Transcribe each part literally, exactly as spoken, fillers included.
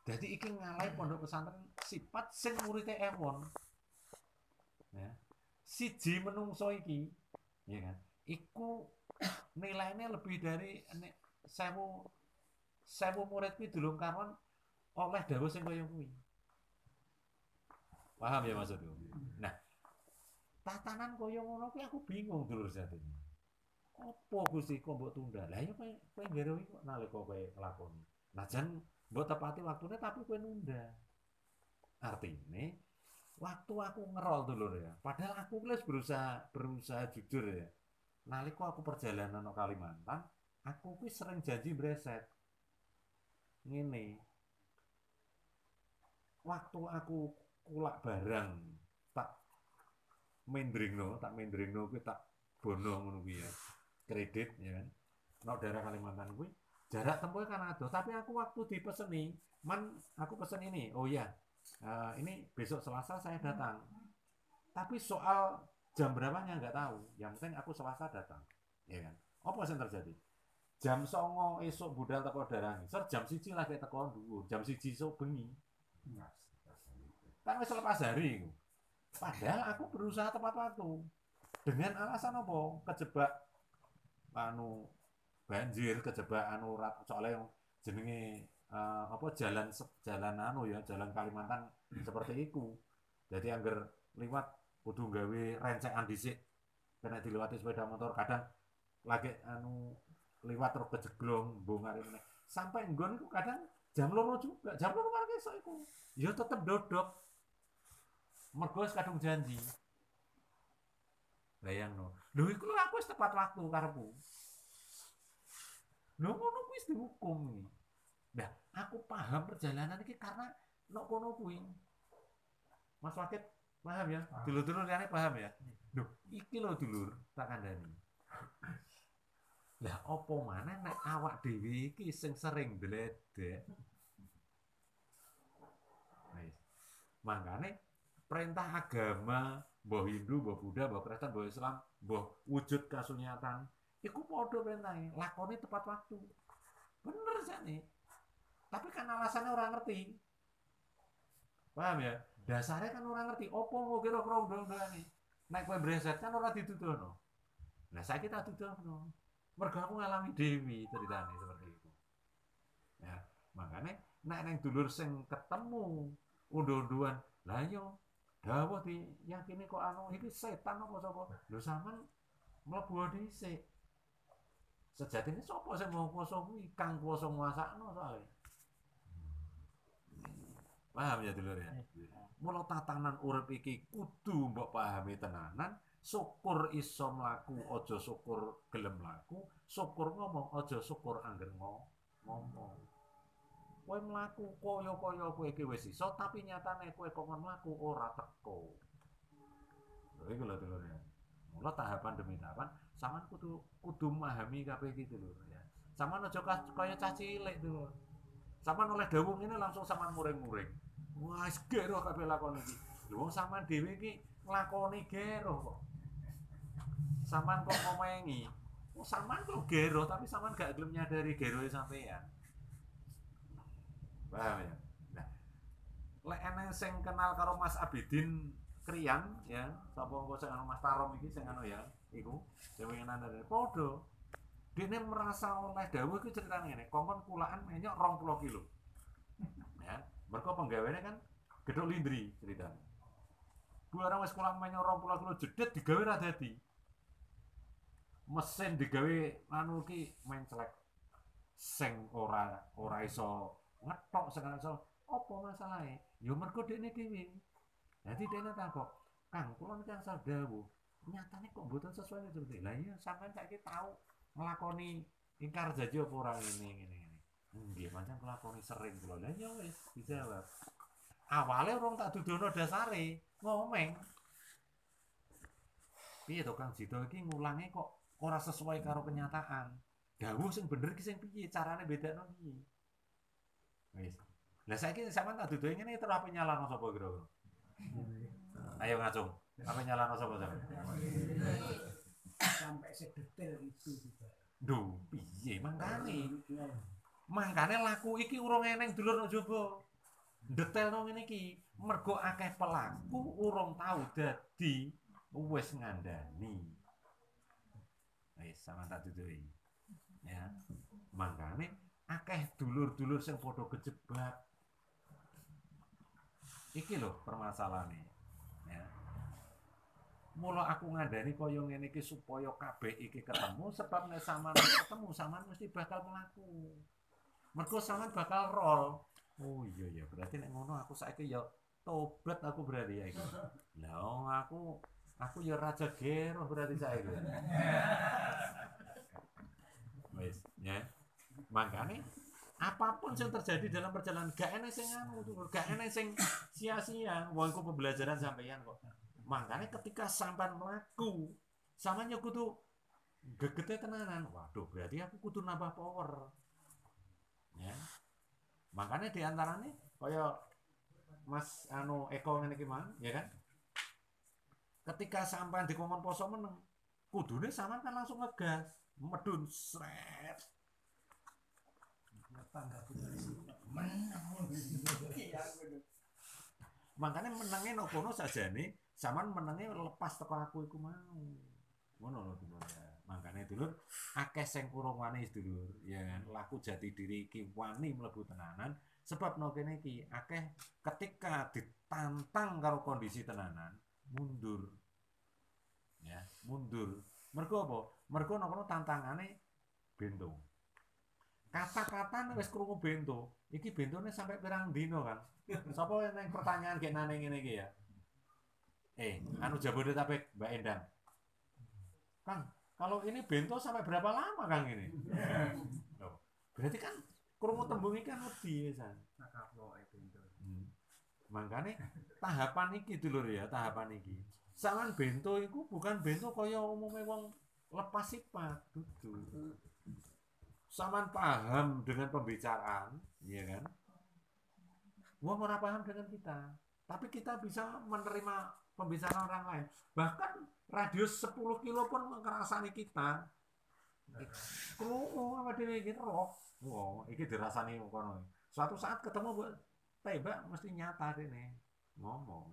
Dadi iki ngalahi pondok pesantren sifat sing murite ewon. Ya. Siji menungso iki, ya kan? Iku nilainya lebih dari nek sewu sewu murid kuwi durung karuan oleh dawuh sing kaya kuwi. Paham ya maksudku? Nah, tatanan kaya ngono kuwi aku bingung dulur jatine. Apa Gusti kok mbok tunda? Lah ya kowe kowe nggawe kok nalika kowe nglakoni. Najan mbok tepati waktune tapi kowe nunda. Artine waktu aku ngerol dulur ya. Padahal aku wis berusaha berusaha jujur ya. Nalika aku perjalanan ke Kalimantan, aku kuwi sering janji breset. Ngene, waktu aku kulak barang tak mendringno, tak mendringno kuwi tak bono ngono kuwi ya. Kredit ya kan. Nok daerah Kalimantan kuwi jarak tempuhnya kan adoh, tapi aku waktu dipeseni, man aku pesen ini. Oh ya, uh, ini besok Selasa saya datang. Tapi soal jam berapanya nggak tahu. Yang penting aku Selasa datang, ya kan. Apa yang terjadi? Jam songo esok budal teko daerah ngisor, jam siji lagi teko dhuwur, jam siji esuk bengi. Kan wis lepas hari iku. Padahal aku berusaha tepat waktu. Dengan alasan apa? Kejebak anu banjir, kejebak anu soalnya jenenge uh, apa jalan jalan anu ya, jalan Kalimantan seperti itu. Jadi angger liwat kudu gawe rencekan dhisik. Kena dilewati sepeda motor, kadang lagi anu liwat terus kejeglong bongkar meneh. Sampai nggon iku kadang jam loro juga, jam loro malah esuk iku. Ya tetep dodok. Mergo wis kadung janji. Bayangno. Lho iku lho aku wis tepat waktu karepku. Lho ngono kuwi wis dihukum iki. Nah, aku paham perjalanan iki karena nok kono kuwi. Mas Wakit paham ya? Dulur-dulur liyane paham ya? Lho, iki lho dulur, tak kandhani. Lah apa maneh nek awak dhewe iki sing sering bledek. Wis. Mangkane perintah agama, mbah Hindu, mbah Buddha, mbah Kristen, mbah Islam, mbah wujud kasunyatan, iku padha perintahe, lakoni tepat waktu. Bener jane. Tapi kan alasannya orang ngerti. Paham ya? Dasarnya kan orang ngerti. Opo mau kira-kira undang-undangane. Nek kowe breset kan ora dituduhno. Nah, saiki tak tuduhno. Mergo aku ngalami dewi ceritane seperti itu. Ya, makanya nek neng dulur sing ketemu unduh-unduhan, lah yo dawuh diyakini kok anu iki setan apa sapa? Lho sampean mlebu dhisik. Sejatine sapa sing mau kuwasa kuwi? Kang kuwasa nguasakno soalé. Paham ya dulur ya? Mula tatanan urip iki kudu mbok pahami tenanan. Syukur iso mlaku, aja syukur gelem mlaku. Syukur ngomong, aja syukur angger ngomong. Kowe mlaku kaya-kaya kowe iki wis iso, tapi nyatane kowe kok mlaku ora teko. Lha iku lho dulur ya. Mula tahapan demi tahapan sampean kudu kudu memahami kabeh iki dulur ya. Sampean aja kaya cah cilik dulur. Sampean oleh dawuh ngene langsung sampean muring-muring. Wah, wis gero kabeh lakon iki. Lho wong sampean dhewe iki nglakoni gero kok. Sampean kok ngomengi. Oh, sampean kok gero tapi sampean gak gelem nyadari geroe sampean. Paham ya? Nah, lek eneng sing kenal karo Mas Abidin Krian ya, sapa engko sing anu Mas Tarom iki sing anu ya, iku sing winginan dari padha. Dene merasa oleh dawuh iki ceritane ngene, kongkon kulaan menyok rong puluh kilo. Ya, mergo penggaweane kan gedhok lindri ceritane. Barang wis kulaan menyok rong puluh kilo jedet digawe ra dadi. Mesin digawe anu iki menclek. Sing ora ora iso ngetok sekarang so apa masalahnya? Ya mergo dekne dhewe. Dadi dekne takok, "Kang, kula niki angsal dawuh, nyatane kok mboten sesuai seperti." Lah iya sampean saiki tau nglakoni ingkar janji apa ora ngene ngene ngene. Nggih, pancen nglakoni sering kula. Lah ya wis dijawab. Awale urung tak dudono dasare, ngomeng. Piye to Kang Jito iki ngulange kok ora sesuai karo kenyataan. Dawuh sing bener ki sing piye, carane bedakno piye? Wis. Lah saiki sampean tak duduhi ngene terus ape nyalano sapa kira-kira? Ayo ngacung. Ape nyalano sapa sampean? Sampai sedetail itu juga. Duh, piye mangkane? Mangkane laku iki urung eneng dulur nang jaba. Detailno ngene iki, mergo akeh pelaku urung tau dadi wis ngandani. Wis sama tak tutupi. Ya. Mangkane akeh dulur-dulur sing padha kejebak. Iki lho permasalahane. Ya. Mula aku ngandani kaya ngene iki supaya kabeh iki ketemu sebab nek sampean ketemu sampean mesti bakal mlaku. Mergo sampean bakal roll. Oh iya ya, berarti nek ngono aku saiki ya tobat aku berarti ya iki. Lah aku aku ya raja gero berarti saiki. Wis, ya. Makane apapun yang terjadi dalam perjalanan gak enek sing anu, gak enek sing sia-sia. Wong iku pembelajaran sampeyan kok. Makanya ketika sampean mlaku, sampean yo kudu gegete tenanan. Waduh, berarti aku kudu nambah power. Ya. Makanya diantaranya kaya Mas anu Eko ngene iki mang, ya kan? Ketika sampean dikongkon poso meneng, kudune sampean kan langsung ngegas, medun sret. Tangga menang. Iya bener. Makanya menenge nang kono sajane sampean menenge lepas teko aku iku mau. Ngono lho dulur ya. Makane dulur akeh sing kurang wani dulur, ya kan. Laku jati diri iki wani mlebu tenanan sebab no kene iki akeh ketika ditantang karo kondisi tenanan mundur. Ya, mundur. Mergo apa? Mergo nang kono tantangane bento. Kata-kata wis krungu bento. Iki bentone sampai pirang dino, Kang? Sapa neng pertanyaan kayak nane ngene iki ya? Eh, anu Jabodetabek, Mbak Endang. Kang, kalau ini bento sampai berapa lama, Kang ini? Oh, berarti kan krungu tembung iki kan wedi ya, hmm. Makane tahapan iki dulur ya, tahapan iki. Sampeyan bento iku bukan bento kaya umume wong lepas sifat, dudu. Sampeyan paham dengan pembicaraan, ya kan? Wong ora paham dengan kita, tapi kita bisa menerima pembicaraan orang lain. Bahkan radius sepuluh kilo pun ngerasani kita. Krungu apa dhewe iki roh. Wah, iki dirasani kono. Suatu saat ketemu tembak mesti nyata dene ngomong.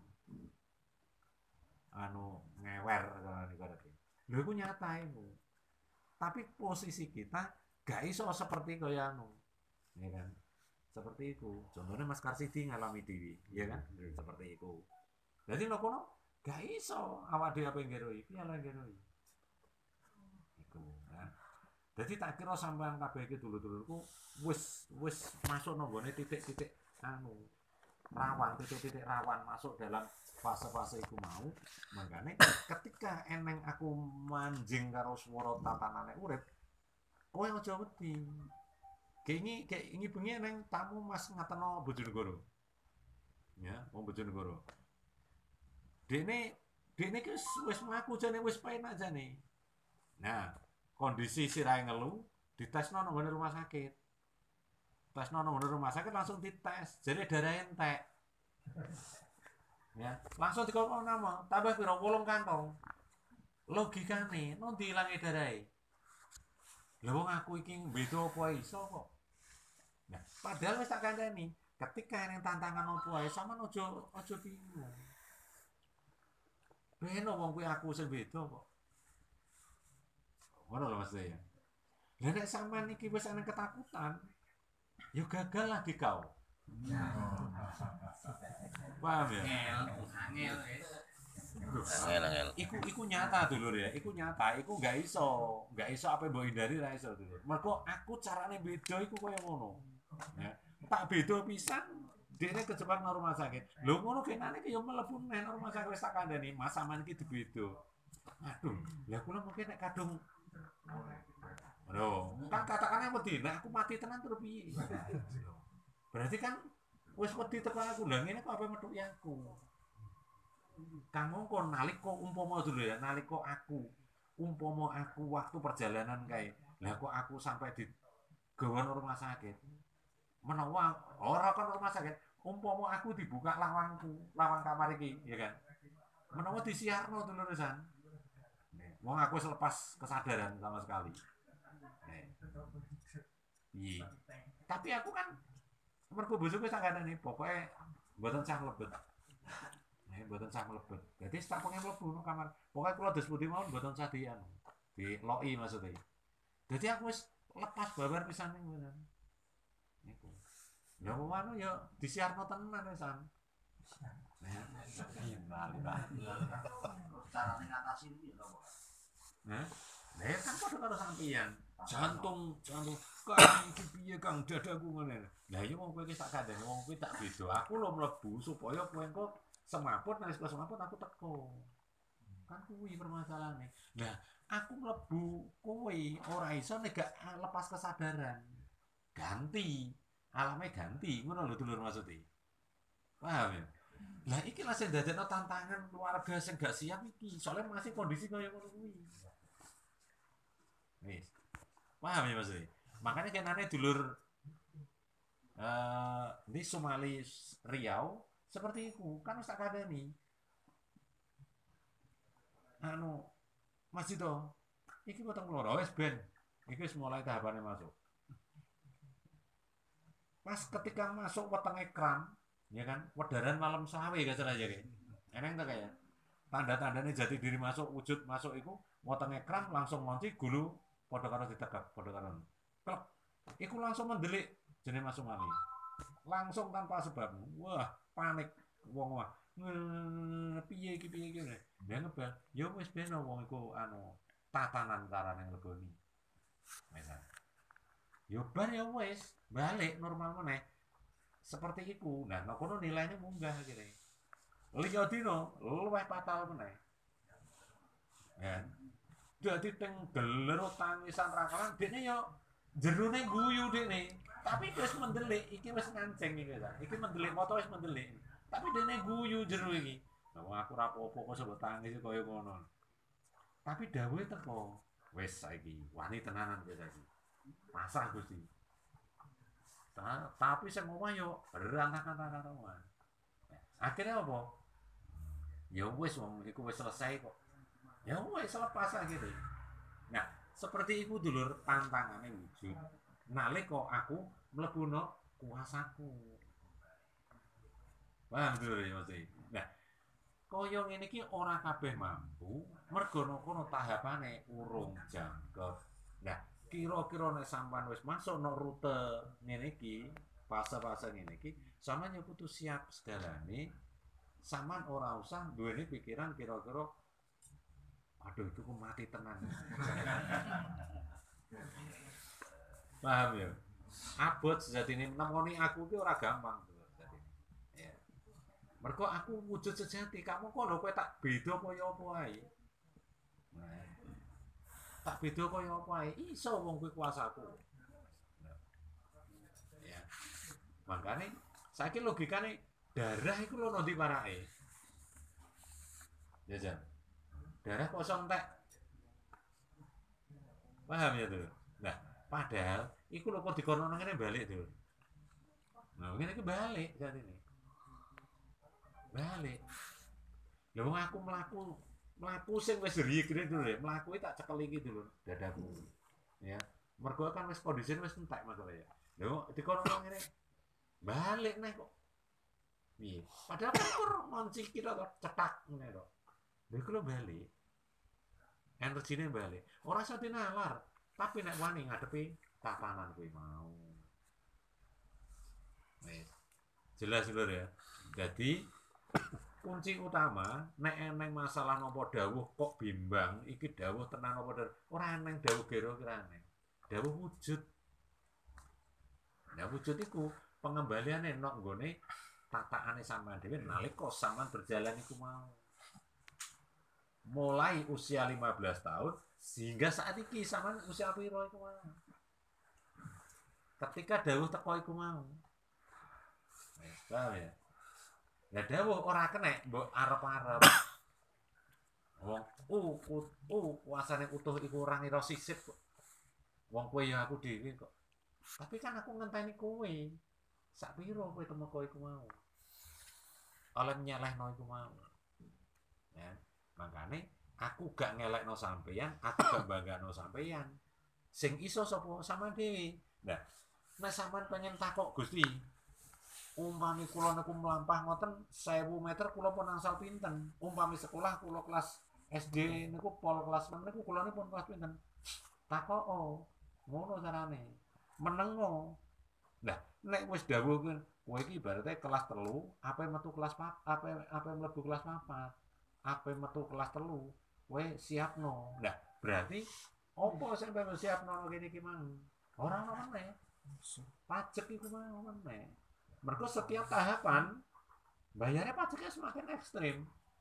Anu ngewer kalau niku. Lho iku nyata iku. Tapi posisi kita gak iso seperti kaya anu. Ya kan? Seperti itu. Contohnya Mas Karsidi ngalami diri, ya kan? Seperti itu. Jadi lho kono gak iso awak dhewe apa ngeroi, piye lho ngeroi. Iku, ya. Jadi tak kira sampean kabeh iki dulur-dulurku wis wis masuk nang gone titik-titik anu rawan, titik-titik rawan masuk dalam fase-fase iku mau. Makane ketika eneng aku manjing karo swara tatanane urip, kowe aja wedi. Kayaknya kayak ini bengi neng tamu Mas ngateno Bojonegoro. Ya, wong Bojonegoro. Dene dene ki wis mlaku jane wis penak jane. Nah, kondisi sirahe ngelu ditesno nang rumah sakit. Tesno nang rumah sakit langsung dites, jane darah entek. Ya, langsung dikon nama, tambah piro wolung kantong. Logikane, no diilangi darahe. Lah wong aku iki beda apa iso kok. Nah, padahal wis tak kandhani, ketika ning tantangan apa wae sampean aja aja bingung. Beno wong kuwi aku sing beda kok. Ngono lho Mas ya. Lah nek sampean iki wis ana ketakutan, ya gagal lagi kau. Paham ya? Angel, angel. Angel, Iku iku nyata dulur ya, iku nyata, iku gak iso, gak iso apa mbok hindari ra iso dulur. Mergo aku carane beda iku koyo ngono. Ya. Tak beda pisan, dene kejebak nang rumah sakit. Lho ngono kenane ki yo mlebu nang rumah sakit wis tak kandhani, Mas sampean iki dibedo. Aduh, lah kula mungkin nek kadung Loh, kan katakannya wedi, nek aku mati tenan terus piye? Berarti kan wis wedi teko aku, lha ngene kok apa metuki aku. Kang mongko nalika umpama dulu ya, nalika aku umpama aku waktu perjalanan kae. Lah kok aku sampai di gawan rumah sakit. Menawa ora kan rumah sakit, umpama aku dibuka lawangku, lawang kamar iki, ya kan. Menawa disiarno duluresan. Wong aku selepas kesadaran sama sekali. Iya. Tapi aku kan mergo bojoku sak kandhane pokoke mboten sah mlebet. Nek mboten sah mlebet. Dadi tak pengen mlebu nang kamar. Pokoke kula dos putih mawon mboten sah di anu, diloki maksudnya. Dadi aku wis lepas babar pisan niku. Niku. Ya anu ya disiarno tenan wisan. Iya, bali bali. Carane ngatasi piye to, Pak? Nah, lah kan padha karo sampeyan. Jantung, jantung Kang iki piye Kang dadaku ngene. Lah iya wong kowe iki sak kandhane wong kuwi tak beda. Aku lho mlebu supaya kowe engko semaput nek wis semaput aku teko. Kan kuwi permasalahane. Nah, aku mlebu kowe ora iso nek gak lepas kesadaran. Ganti. Alame ganti, ngono lho dulur maksudnya. Paham ya? Lah iki lah sing dadekno tantangan keluarga sing gak siap iki. Soalnya masih kondisi kaya ngono kuwi. Wis. Paham ya maksudnya? Makanya kenane dulur eh di Somali Riau seperti itu kan wis tak kadani. Anu Mas Dito, iki potong loro wis ben. Iki wis mulai tahapane masuk. Pas ketika masuk wetenge kram, ya kan, wedaran malam sawe gak salah jadi. Eneng tak kayak tanda-tandanya jati diri masuk wujud masuk iku wetenge kram langsung ngonci gulu padha karo ditegak padha karo. Klek. Iku langsung mendelik jenenge masuk mali. Langsung tanpa sebab. Wah, panik wong wah. Piye iki piye iki. Dia ngebel, ya wis ben wong iku anu tatanan karane ngleboni. Misal. Ya bar ya wis, balik normal meneh. Seperti itu. Nah, nek kono nilainya munggah akhirnya. Liya dina luwih fatal meneh. Ya. Dadi teng geler tangisan rakaran dekne ya jerone guyu dekne. Tapi wis mendelik, iki wis nganceng iki ta. Iki mendelik foto wis mendelik. Tapi dekne guyu jero iki. Lah aku ora apa-apa kok sebut tangis kaya ngono. Tapi dawuhe teko. Wis saiki wani tenanan kowe saiki. Pasrah Gusti. Ta, tapi sing omah yo berantakan-antakan omah. Akhirnya apa? Ya wis wong iku wis selesai kok. Ya wis lepas akhirnya. Nah, seperti itu dulur tantangannya wujud. Nalika aku mlebu no kuasaku. Paham dulur ya Mas. Nah, kaya ngene iki ora kabeh mampu, mergo kono tahapane urung jangkep. Nah, kira-kira nek sampean wis masuk no rute ngene iki, fase-fase ngene iki, sampean yo kudu siap segalane. Sampean ora usah duweni pikiran kira-kira aduh itu ku mati tenan. Paham ya? Abot sejatine nemoni aku ki ora gampang tuh sejatine. Ya. Mergo aku wujud sejati, kamu kok lho kowe tak beda kaya apa ae. Nah, tak beda kaya apa ae iso wong kuwi kuasaku. Ya. Makane saiki logikane darah iku lho ndi parake. Jajan. Darah kosong entek. Paham ya tuh. Nah, padahal iku lho kok dikono ngene balik tuh. Nah, ngene iki balik saat ini. Balik. Lha wong aku mlaku mlaku sing wis riye kene dulu ya, mlaku tak cekel iki dulu dadaku. Ya. Mergo kan wis kondisi wis entek masalah ya. Lho dikono ngene. Balik nek kok. Piye? Padahal kur monci kita kok cetak ngene to. Lha iku lho balik. Energine balik. Ora iso dinalar, tapi nek wani ngadepi tatanan kuwi mau. Wis. Jelas lho ya. Jadi kunci utama nek eneng masalah napa dawuh kok bimbang iki dawuh tenan apa ora eneng dawuh gero kirane. Dawuh wujud. Nah wujud iku pengembaliane nok nggone tataane sampean dhewe nalika sampean berjalan iku mau. Mulai usia lima belas tahun sehingga saat iki sampean usia piro iku mau. Ketika dawuh teko iku mau. Wis paham ya. Lah dawuh ora kenek mbok arep-arep. Wong uh uh kuasane utuh iku ora ngira sisip kok. Wong kowe ya aku dhewe kok. Tapi kan aku ngenteni kowe. Sak piro kowe temeka iku mau. Oleh nyelehno iku mau. Ya, makane aku gak ngelekno sampeyan, aku gak banggano sampeyan. Sing iso sapa sampean dhewe. Nah, nek sampean pengen takok Gusti, Umpami kula niku mlampah ngoten sewu meter kula pun angsal pinten. Umpami sekolah kula kelas S D niku pol kelas enam niku kula pun kelas pinten. Takoko. Ngono carane. Menengo. Lah nek wis dawuh kowe iki ibarate kelas telu, ape metu kelas papat, ape ape mlebu kelas papat, ape metu kelas telu, kowe siapno. Lah berarti opo sing perlu siapno kene iki mang? Ora ono meneh. Pajak iku mau meneh. Mergo setiap tahapan bayarnya pajaknya semakin ekstrim.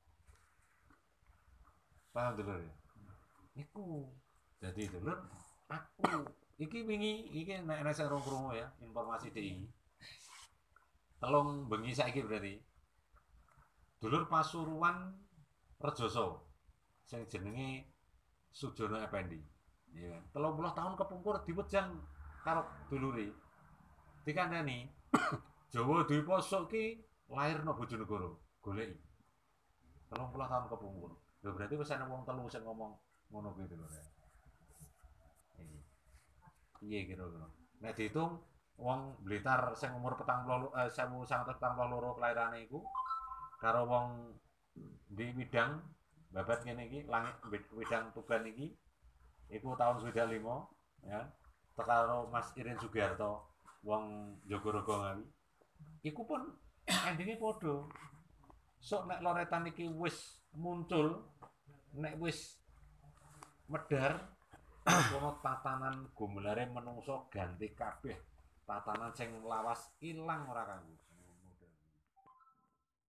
Paham dulur ya? Iku. Jadi dulur aku iki wingi iki nek nek sing krungu ya informasi D I. Telung bengi saiki berarti. Dulur Pasuruan Rejoso sing jenenge Sujono Effendi. Iya kan. telung puluh tahun kepungkur diwejang karo dulure. Dikandani Jawa Dwipa ki lairno Bojonegoro, goleki. telung puluh tahun kepungkur. Lho berarti wis ana wong telu sing ngomong ngono kuwi lho. Piye kira-kira. Nek diitung wong Blitar sing umur petang puluh eh, seribu sembilan ratus petang puluh dua kelairane iku karo wong di Widang babat ngene iki langit Widang Tuban iki iku tahun swidak lima ya. Karo Mas Irin Sugiarto wong Jogorogo ngawi. Iku pun endinge padha. Sok nek loretan iki wis muncul, nek wis medhar, kono tatanan gumelare menungso ganti kabeh. Tatanan sing lawas ilang ora kanggo.